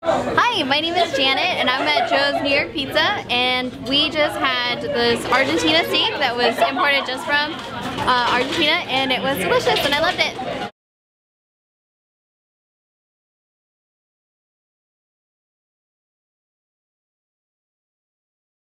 Hi, my name is Janet and I'm at Joe's New York Pizza, and we just had this Argentina steak that was imported just from Argentina, and it was delicious and I loved it.